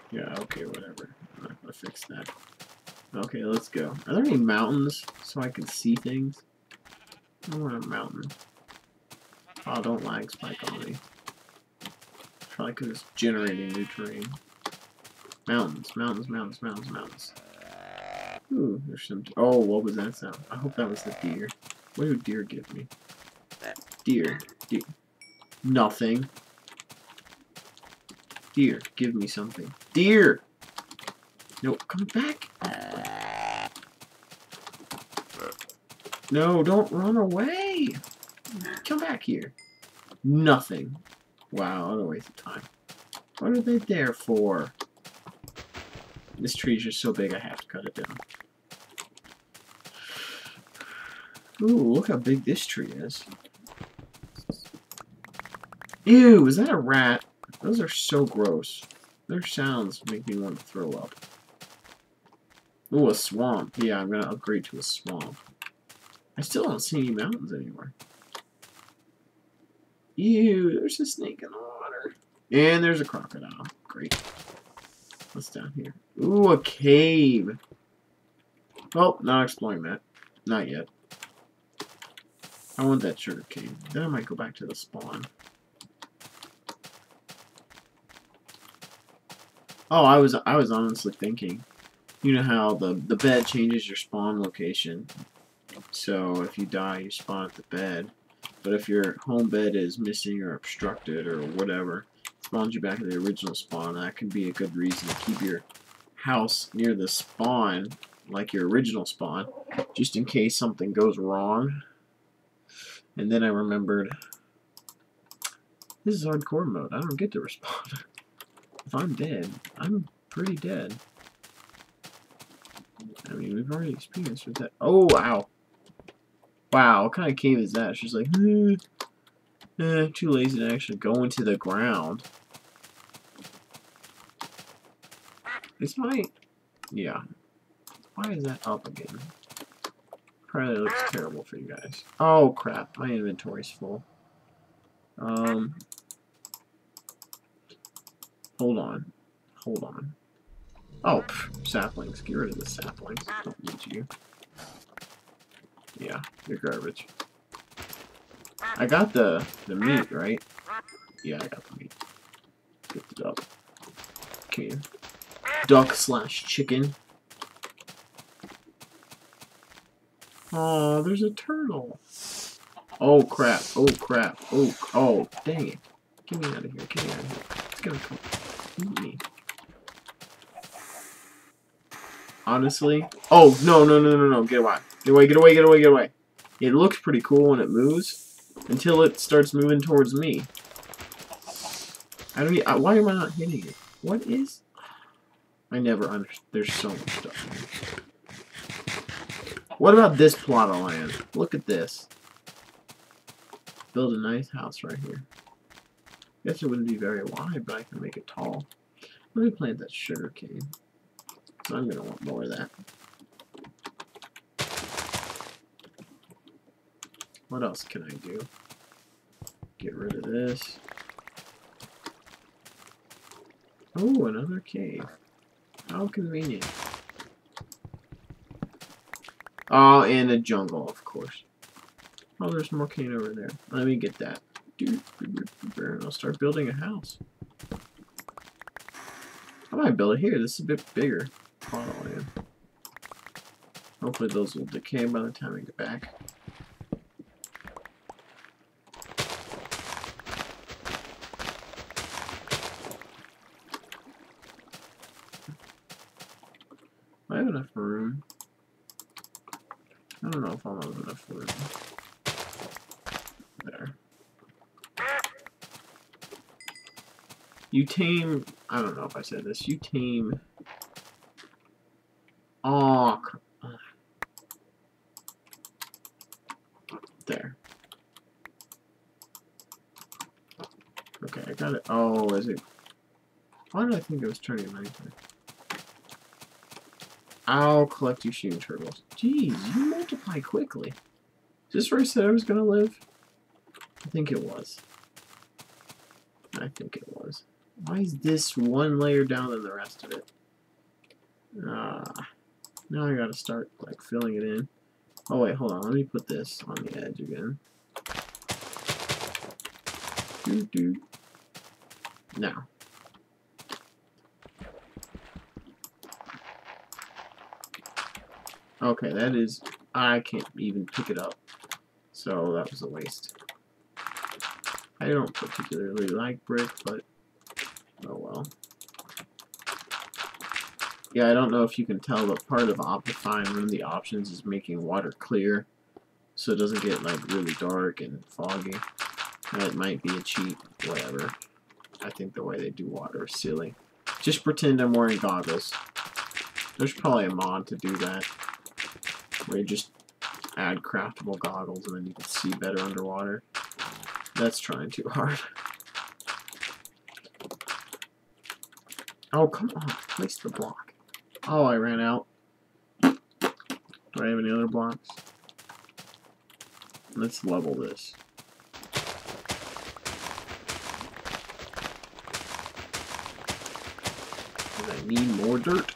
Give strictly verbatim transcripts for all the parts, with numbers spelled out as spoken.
Yeah, okay, whatever. I'm not gonna fix that. Okay, let's go. Are there any mountains so I can see things? I want a mountain. Oh, don't lag spike on me. Probably because it's generating new terrain. Mountains, mountains, mountains, mountains, mountains. Ooh, there's some... Oh, what was that sound? I hope that was the deer. What do deer give me? Deer. Deer. Nothing. Deer, give me something. Deer! Nope, come back. No, don't run away. Come back here. Nothing. Wow, what a waste of time. What are they there for? This tree is just so big I have to cut it down. Ooh, look how big this tree is. Ew, is that a rat? Those are so gross. Their sounds make me want to throw up. Ooh, a swamp. Yeah, I'm gonna upgrade to a swamp. I still don't see any mountains anywhere. Ew, there's a snake in the water. And there's a crocodile. Great. What's down here? Ooh, a cave. Well, not exploring that. Not yet. I want that sugar cane. Then I might go back to the spawn. Oh, I was I was honestly thinking, you know how the the bed changes your spawn location. So if you die, you spawn at the bed. But if your home bed is missing or obstructed or whatever, it spawns you back at the original spawn. That could be a good reason to keep your house near the spawn, like your original spawn, just in case something goes wrong. And then I remembered, this is hardcore mode. I don't get to respawn. If I'm dead, I'm pretty dead. I mean, we've already experienced with that. Oh, wow. Wow, what kind of cave is that? She's like, eh, eh, too lazy to actually go into the ground. This might... Yeah. Why is that up again? Probably looks terrible for you guys. Oh, crap. My inventory's full. Um... Hold on. Hold on. Oh, pff, saplings. Get rid of the saplings. Don't need you. Yeah, you're garbage. I got the the meat, right? Yeah, I got the meat. Get the duck. Okay. Duck slash chicken. Oh, there's a turtle. Oh crap. Oh crap. Oh, oh, dang it. Get me out of here. Get me out of here. It's gonna come eat me. Honestly. Oh, no, no, no, no, no. Get away. Get away, get away, get away, get away. It looks pretty cool when it moves, until it starts moving towards me. I don't. I, why am I not hitting it? What is? I never understand. There's so much stuff. What about this plot of land? Look at this. Build a nice house right here. Guess it wouldn't be very wide, but I can make it tall. Let me plant that sugar cane. So I'm gonna want more of that. What else can I do? Get rid of this. Oh, another cave. How convenient. Oh, and a jungle, of course. Oh, there's more cane over there. Let me get that. Dude, and I'll start building a house. I might build it here. This is a bit bigger. Oh, yeah. Hopefully those will decay by the time I get back. I have enough room. I don't know if I'll have enough room. There. You tame... I don't know if I said this. You tame... Oh, there. Okay, I got it. Oh, is it? Why did I think it was turning nighttime? I'll collect you shooting turtles. Jeez, you multiply quickly. Is this where I said I was gonna live? I think it was. I think it was. Why is this one layer down than the rest of it? Ah, now I gotta start like filling it in. Oh wait, hold on. Let me put this on the edge again. Doo doo. Now. Okay, that is. I can't even pick it up. So that was a waste. I don't particularly like brick, but oh well. Yeah, I don't know if you can tell, but part of Optifine, one of the options is making water clear, so it doesn't get like really dark and foggy. That might be a cheat, whatever. I think the way they do water is silly. Just pretend I'm wearing goggles. There's probably a mod to do that, where you just add craftable goggles and then you can see better underwater. That's trying too hard. Oh, come on. Place the block. Oh, I ran out. Do I have any other blocks? Let's level this. Because I need more dirt.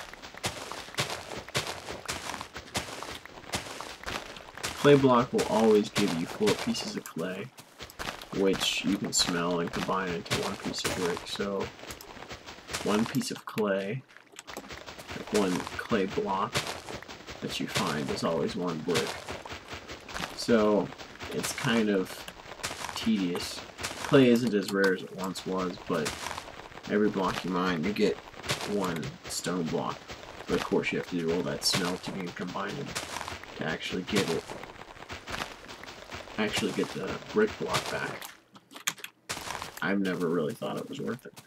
Clay block will always give you four pieces of clay, which you can smell and combine into one piece of brick. So, one piece of clay, like one clay block that you find is always one brick. So, it's kind of tedious. Clay isn't as rare as it once was, but every block you mine, you get one stone block. But of course, you have to do all that smelting and combining to actually get it. Actually get the brick block back. I've never really thought it was worth it.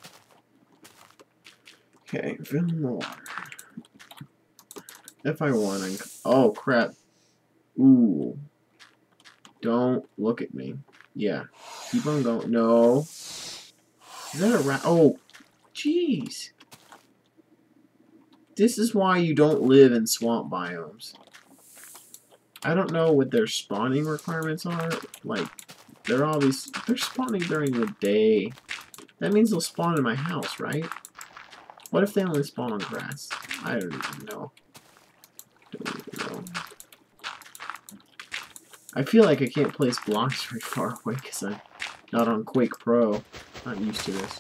Okay, fill in the water. If I want, I can... Oh, crap. Ooh. Don't look at me. Yeah. Keep on going. No. Is that a rat? Oh. Jeez. This is why you don't live in swamp biomes. I don't know what their spawning requirements are. Like, they're always... They're spawning during the day. That means they'll spawn in my house, right? What if they only spawn on grass? I don't even know. Don't even know. I feel like I can't place blocks very far away because I'm not on Quake Pro. Not used to this.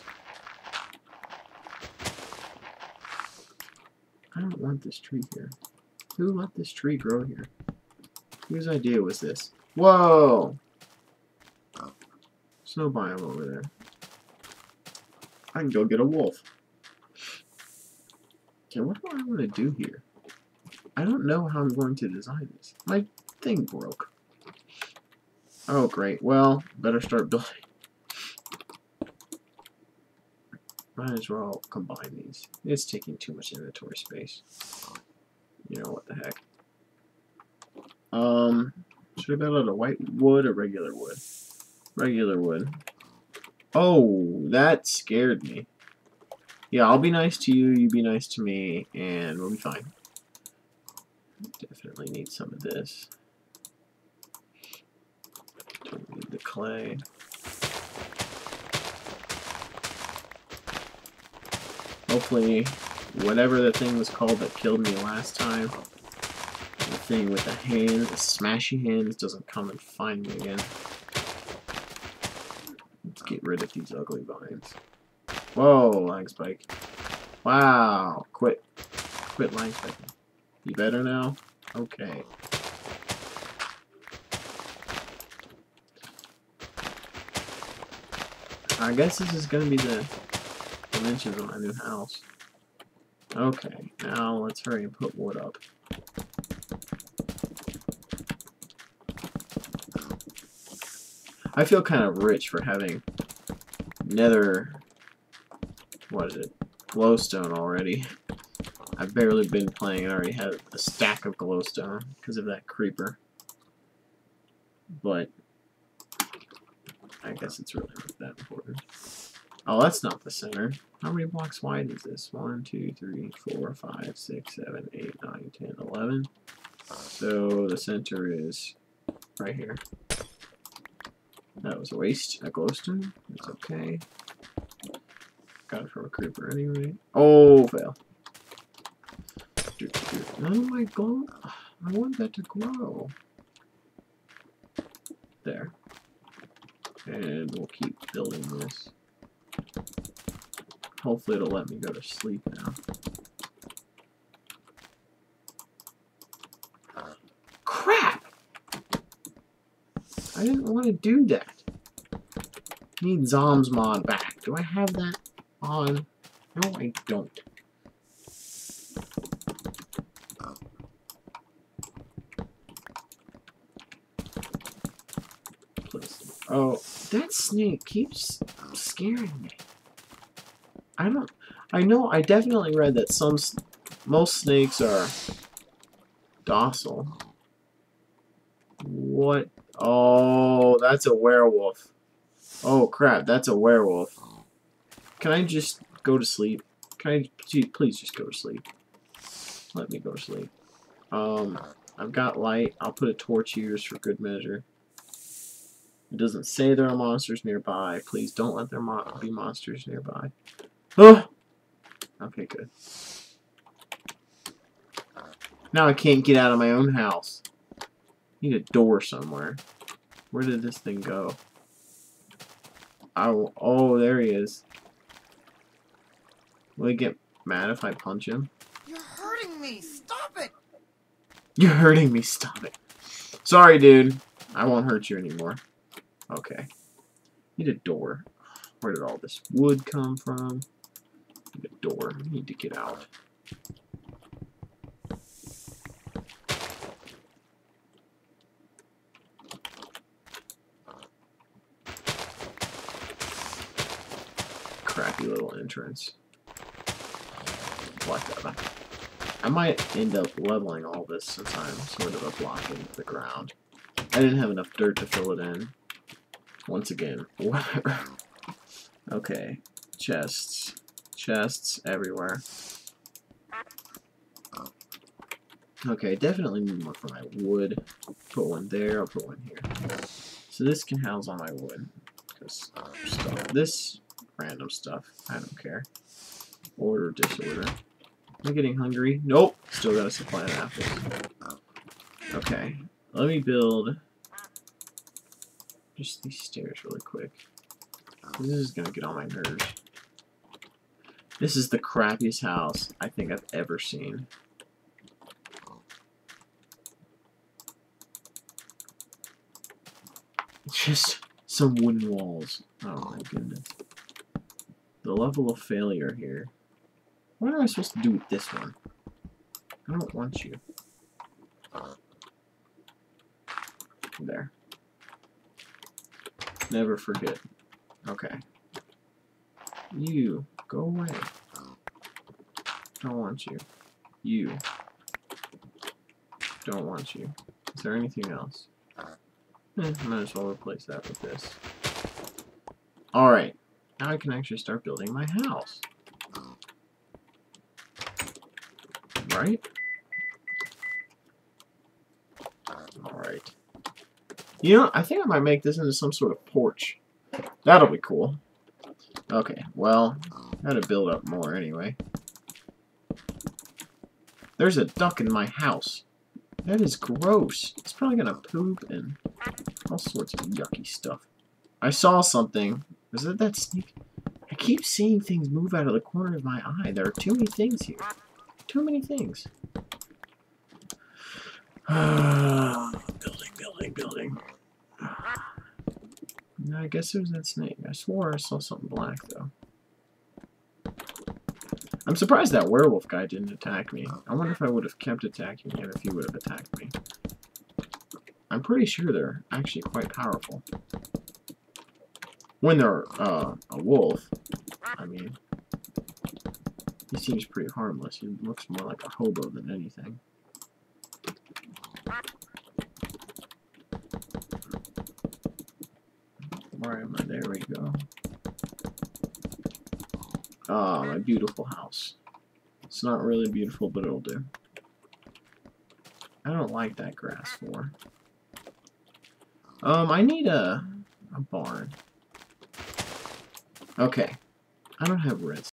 I don't want this tree here. Who let this tree grow here? Whose idea was this? Whoa! Snow biome over there. I can go get a wolf. Okay, what do I want to do here? I don't know how I'm going to design this. My thing broke. Oh, great. Well, better start building. Might as well combine these. It's taking too much inventory space. You know what the heck. Um, should I build out a white wood or regular wood? Regular wood. Oh, that scared me. Yeah, I'll be nice to you, you be nice to me, and we'll be fine. Definitely need some of this. Don't need the clay. Hopefully, whatever the thing was called that killed me last time, the thing with the hands, the smashy hands, doesn't come and find me again. Let's get rid of these ugly vines. Whoa, lag spike. Wow, quit. Quit lag spiking. You better now? Okay. I guess this is gonna be the dimensions of my new house. Okay, now let's hurry and put wood up. I feel kind of rich for having nether, what is it, glowstone already. I've barely been playing and already had a stack of glowstone because of that creeper. But I guess it's really not that important. Oh, that's not the center. How many blocks wide is this? one, two, three, four, five, six, seven, eight, nine, ten, eleven. So the center is right here. That was a waste. A glowstone. It's okay. Got it from a creeper anyway. Oh, fail. None of my gold. I want that to grow. There. And we'll keep building this. Hopefully it'll let me go to sleep now. Crap! I didn't want to do that. Need Zoms mod back. Do I have that on? No, I don't. Please. Oh, that snake keeps scaring me. I don't. I know. I definitely read that some, most snakes are docile. What? Oh, that's a werewolf. Oh crap, that's a werewolf. Can I just go to sleep? Can I gee, please just go to sleep? Let me go to sleep. Um, I've got light. I'll put a torch here for good measure. It doesn't say there are monsters nearby. Please don't let there mo be monsters nearby. Oh! Okay, good. Now I can't get out of my own house. Need a door somewhere. Where did this thing go? Oh, oh, there he is. Will he get mad if I punch him? You're hurting me! Stop it! You're hurting me, stop it. Sorry, dude. I won't hurt you anymore. Okay. Need a door. Where did all this wood come from? Need a door. I need to get out. Crappy little entrance. Whatever. I might end up leveling all this since I'm sort of a block into the ground. I didn't have enough dirt to fill it in. Once again, whatever. Okay. Chests. Chests everywhere. Okay, definitely need more for my wood. Put one there, I'll put one here. So this can house all my wood. Because stuff. This random stuff. I don't care. Order, disorder. Am I getting hungry? Nope. Still got a supply of apples. Okay. Let me build just these stairs really quick. This is gonna get on my nerves. This is the crappiest house I think I've ever seen. It's just some wooden walls. Oh my goodness. The level of failure here. What am I supposed to do with this one? I don't want you. There. Never forget. Okay. You. Go away. Don't want you. You. Don't want you. Is there anything else? Eh, might as well replace that with this. Alright. Now I can actually start building my house. Right? Alright. You know, I think I might make this into some sort of porch. That'll be cool. Okay, well, gotta build up more anyway. There's a duck in my house. That is gross. It's probably gonna poop and all sorts of yucky stuff. I saw something. Was it that snake? I keep seeing things move out of the corner of my eye. There are too many things here. Too many things. building, building, building. No, I guess it was that snake. I swore I saw something black, though. I'm surprised that werewolf guy didn't attack me. I wonder if I would have kept attacking him if he would have attacked me. I'm pretty sure they're actually quite powerful. When they're uh, a wolf, I mean, he seems pretty harmless. He looks more like a hobo than anything. Where am I? There we go. Ah, my beautiful house. It's not really beautiful, but it'll do. I don't like that grass floor. Um, I need a, a barn. Okay. I don't have red